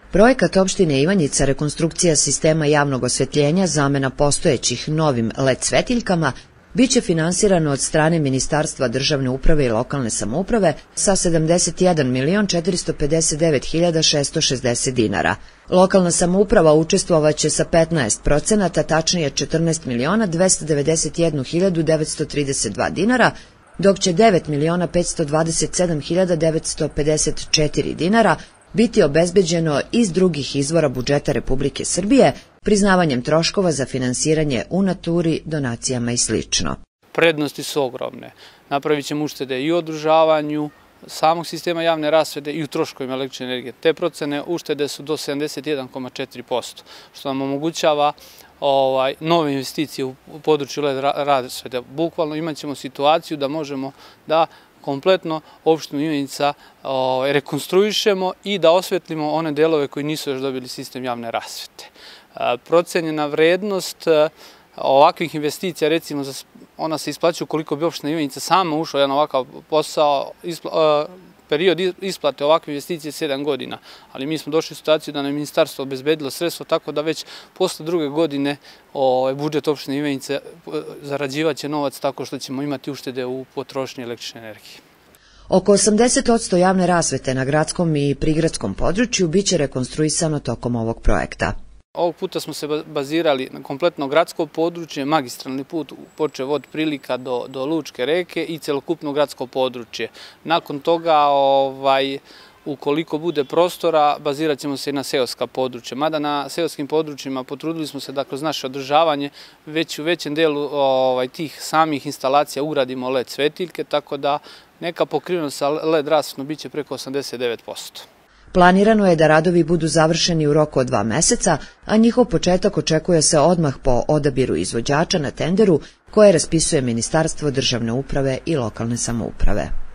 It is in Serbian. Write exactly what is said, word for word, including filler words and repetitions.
Projekat opštine Ivanjica rekonstrukcija sistema javnog osvetljenja, zamena postojećih novim el e de svetiljkama, biće finansirano od strane Ministarstva državne uprave i lokalne samouprave sa sedamdeset jedan milion četiristo pedeset devet hiljada šesto šezdeset dinara. Lokalna samouprava učestvovaće sa petnaest procenata, tačnije četrnaest miliona dvesta devedeset jednu hiljadu devetsto trideset dva dinara, dok će devet miliona petsto dvadeset sedam hiljada devetsto pedeset četiri dinara biti obezbeđeno iz drugih izvora budžeta Republike Srbije, priznavanjem troškova za finansiranje u naturi, donacijama i slično. Prednosti su ogromne. Napravit ćemo uštede i u održavanju samog sistema javne rasvete i u troškovima električne energije. Te procene uštede su do sedamdeset jedan zarez četiri posto, što nam omogućava ovaj, nove investicije u području el e de rasvete. Bukvalno imat ćemo situaciju da možemo da kompletno opštinu Ivanjica ovaj, rekonstruišemo i da osvetlimo one delove koji nisu još dobili sistem javne rasvete. Procenjena vrednost ovakvih investicija, recimo, ona se isplaćuje ukoliko bi opština Ivanjica sama ušla u jedan ovakav posao, period isplate ovakve investicije sedam godina, ali mi smo došli u situaciju da nam je ministarstvo obezbedilo sredstvo, tako da već posle druge godine budžet opštine Ivanjice zarađivaće novac tako što ćemo imati uštede u potrošnji električne energije. Oko osamdeset posto javne rasvete na gradskom i prigradskom području biće rekonstruisano tokom ovog projekta. Ovog puta smo se bazirali na kompletno gradsko područje, magistralni put počev od Prilika do, do Lučke reke i celokupno gradsko područje. Nakon toga, ovaj, ukoliko bude prostora, bazirat ćemo se i na seoska područja. Mada na seoskim područjima potrudili smo se da kroz naše održavanje već u većem delu ovaj, tih samih instalacija ugradimo el e de svetiljke, tako da neka pokrivenost sa el e de rasvetom biće preko osamdeset devet posto. Planirano je da radovi budu završeni u roku od dva meseca, a njihov početak očekuje se odmah po odabiru izvođača na tenderu koje raspisuje Ministarstvo državne uprave i lokalne samouprave.